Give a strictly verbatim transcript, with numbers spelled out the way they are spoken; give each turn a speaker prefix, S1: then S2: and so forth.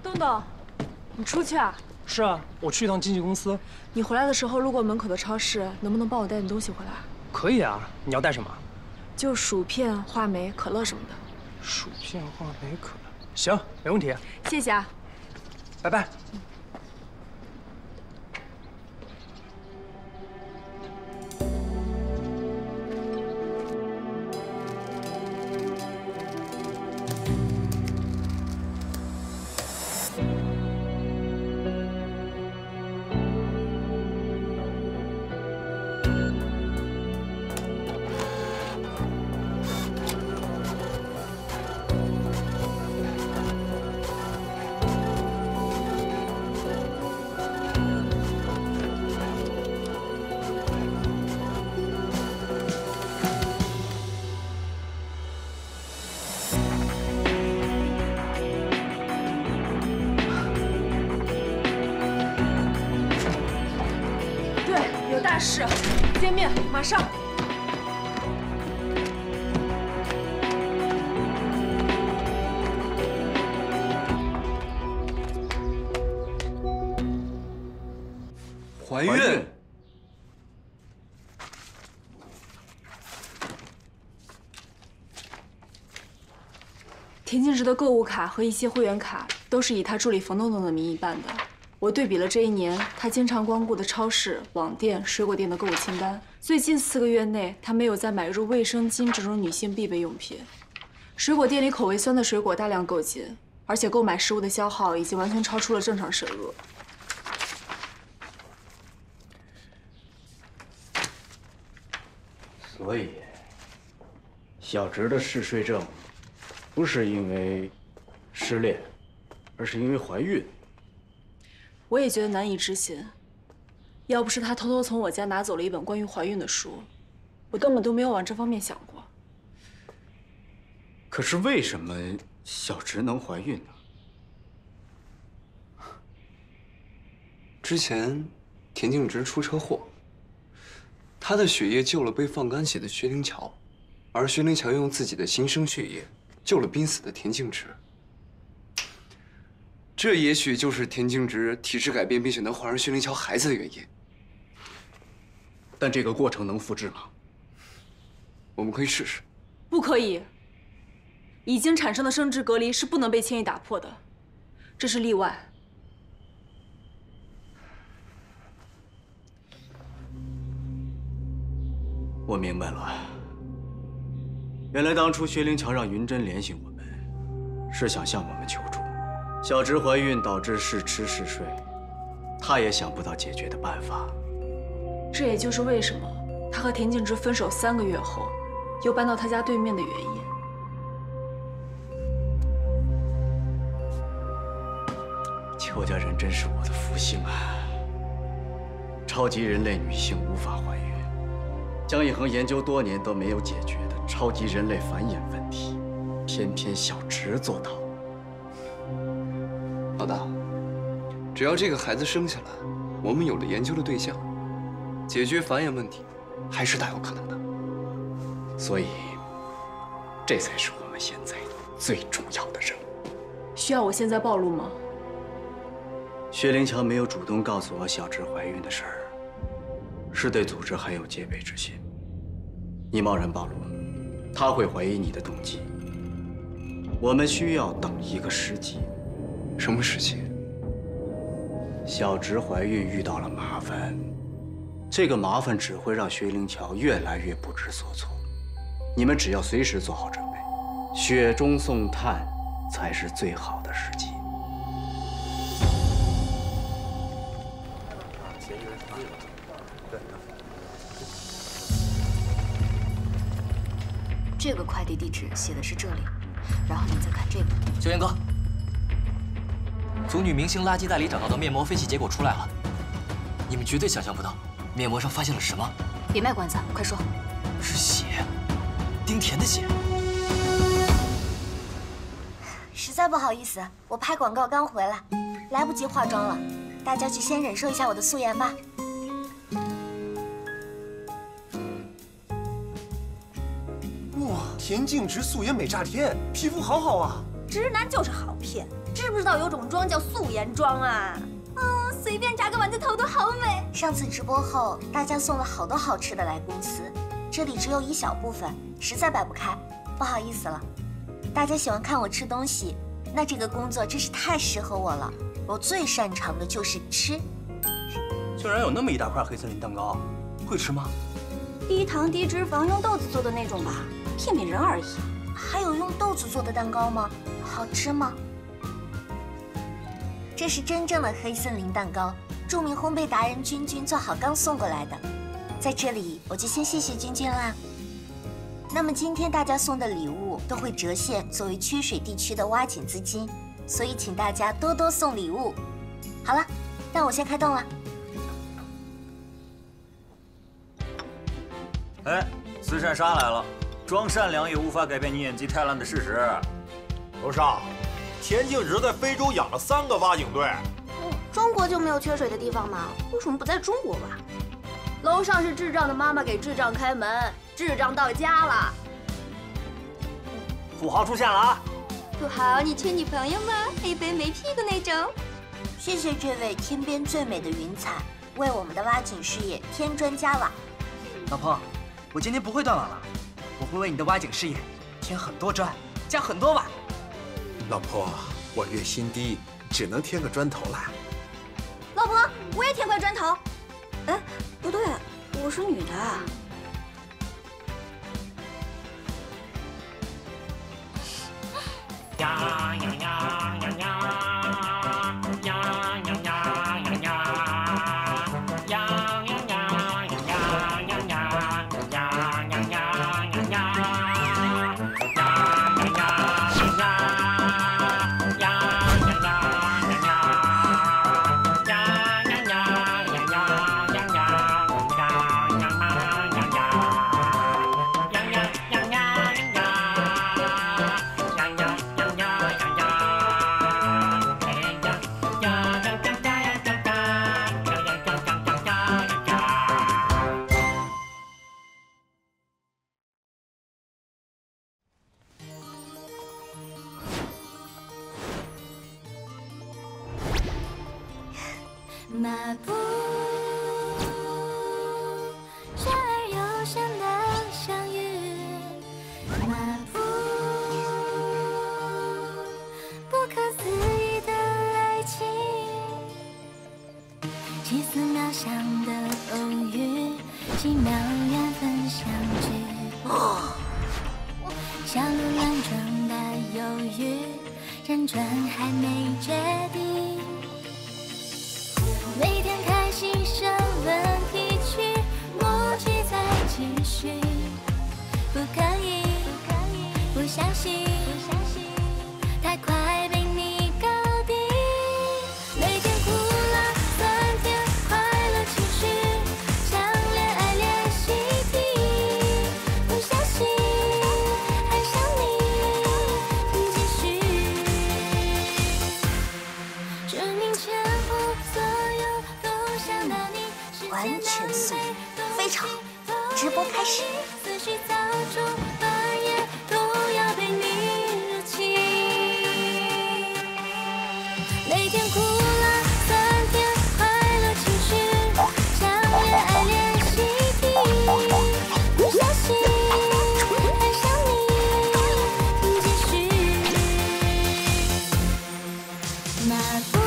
S1: 东东，你出去啊？
S2: 是啊，我去一趟经纪公司。
S1: 你回来的时候路过门口的超市，能不能帮我带点东西回来？
S2: 可以啊，你要带什么？
S1: 就薯片、话梅、可乐什么的。
S2: 薯片、话梅、可乐，行，没问题。
S1: 谢谢啊，
S2: 拜拜。
S1: 是，见面马上。
S3: 怀孕。
S1: 田径直的购物卡和一些会员卡都是以他助理冯东东的名义办的。 我对比了这一年他经常光顾的超市、网店、水果店的购物清单，最近四个月内，他没有再买入卫生巾这种女性必备用品。水果店里口味酸的水果大量购进，而且购买食物的消耗已经完全超出了正常摄入。
S3: 所以，小直的嗜睡症，不是因为失恋，而是因为怀孕。
S1: 我也觉得难以置信，要不是他偷偷从我家拿走了一本关于怀孕的书，我根本都没有往这方面想过。
S3: 可是为什么小直能怀孕呢？
S4: 之前田径直出车祸，他的血液救了被放干血的薛灵桥，而薛灵桥用自己的新生血液救了濒死的田径直。 这也许就是田径直体质改变并且能怀上薛灵桥孩子的原因。
S3: 但这个过程能复制吗？
S4: 我们可以试试。
S1: 不可以。已经产生的生殖隔离是不能被轻易打破的，这是例外。
S3: 我明白了。原来当初薛灵桥让云珍联系我们，是想向我们求助。 小直怀孕导致嗜吃嗜睡，她也想不到解决的办法。
S1: 这也就是为什么他和田径直分手三个月后，又搬到他家对面的原因。
S3: 邱家人真是我的福星啊！超级人类女性无法怀孕，江一恒研究多年都没有解决的超级人类繁衍问题，偏偏小直做到。
S4: 老大，只要这个孩子生下来，我们有了研究的对象，解决繁衍问题，还是大有可能的。
S3: 所以，这才是我们现在最重要的任务。
S1: 需要我现在暴露吗？
S3: 薛灵桥没有主动告诉我小直怀孕的事儿，是对组织还有戒备之心。你贸然暴露，他会怀疑你的动机。我们需要等一个时机。
S4: 什么时期？
S3: 小直怀孕遇到了麻烦，这个麻烦只会让薛灵桥越来越不知所措。你们只要随时做好准备，雪中送炭才是最好的时机。
S5: 这个快递地址写的是这里，然后你再看这个。
S6: 修元哥。 从女明星垃圾袋里找到的面膜分析结果出来了，你们绝对想象不到，面膜上发现了什么？
S5: 别卖关子，快说！
S6: 是血，丁甜的血。
S7: 实在不好意思，我拍广告刚回来，来不及化妆了，大家就先忍受一下我的素颜吧。
S8: 哇，田径直素颜美炸天，皮肤好好啊！
S9: 直男就是好骗。
S8: 知不知道有种妆叫素颜妆啊？嗯，随便扎个丸子头都好美。
S7: 上次直播后，大家送了好多好吃的来公司，这里只有一小部分，实在摆不开，不好意思了。大家喜欢看我吃东西，那这个工作真是太适合我了。我最擅长的就是吃。
S2: 竟然有那么一大块黑森林蛋糕，会吃吗？
S8: 低糖低脂肪，用豆子做的那种吧，骗骗人而已。
S7: 还有用豆子做的蛋糕吗？好吃吗？这是真正的黑森林蛋糕，著名烘焙达人君君做好刚送过来的。在这里，我就先谢谢君君啦。那么今天大家送的礼物都会折现作为缺水地区的挖井资金，所以请大家多多送礼物。好了，那我先开动了。
S9: 哎，慈善沙来了，装善良也无法改变你演技太烂的事实。
S10: 楼上，田径直在非洲养了三个挖井队。
S8: 中国就没有缺水的地方吗？为什么不在中国挖？楼上是智障的妈妈给智障开门，智障到家了。
S9: 富豪出现了啊！
S8: 富豪，你缺女朋友吗？黑白没屁股那种。
S7: 谢谢这位天边最美的云彩，为我们的挖井事业添砖加瓦。
S11: 老婆，我今天不会断网了，我会为你的挖井事业添很多砖，加很多瓦。
S10: 老婆，我月薪低，只能添个砖头啦。
S8: 老婆，我也添块砖头。哎，不对，我是女的。
S12: 呀呀呀呀呀！呀呀呀呀呀！呀呀呀呀呀呀呀！呀呀呀呀呀呀！呀呀呀呀
S13: 马步，生而又生的相遇。马步，不可思议的爱情，奇思妙想的偶遇，奇妙缘分相聚。小鹿两桩的犹豫，辗转还没决定。每天开心声问题曲，默契在继续，不可以，不相信，太快被你搞定。每天苦辣酸甜快乐情绪，像恋爱练习题，不相信，爱上你，继续，证明前后所有都想拿你。
S7: 完全素颜，非常好。直播开始。
S13: 思绪造出半夜都要被你入侵。每天苦辣酸甜快乐情绪，像恋爱练习题，不相信，爱上你，继续。马步。